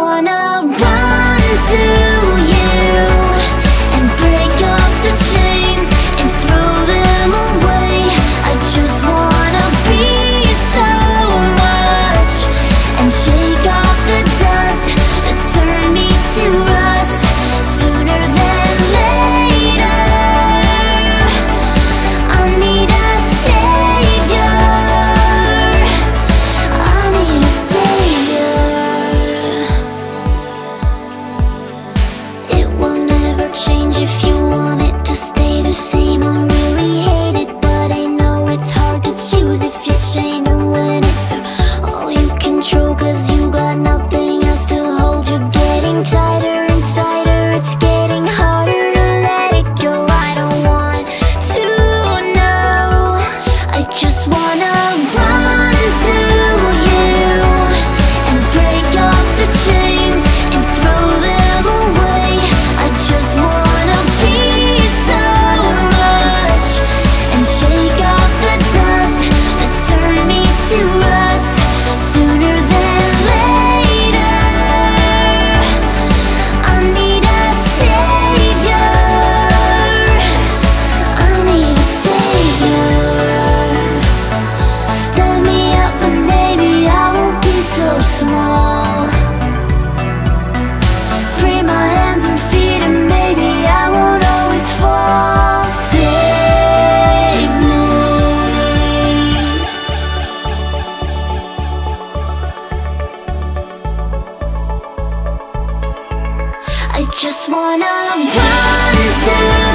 wanna run to you and break off the chains and throw them away. I just wanna be so much and shake off the dust that turned me to rust sooner than later. I need a savior. I need a savior. It will never change if you want it to stay the same. I really hate it, but I know it's hard to choose if you're chained or when it's all you control, 'cause you got nothing else to hold. You're getting tighter and tighter, it's getting harder to let it go. I don't want to know, I just wanna run to you and break off the chains and throw them away. I just wanna be so much and shake off the dust that turned me to rust sooner than later. I need a savior. I need a savior. Stand me up and maybe I won't be so small. Free my hands and feet and maybe I won't always fall. Save me. I just wanna run to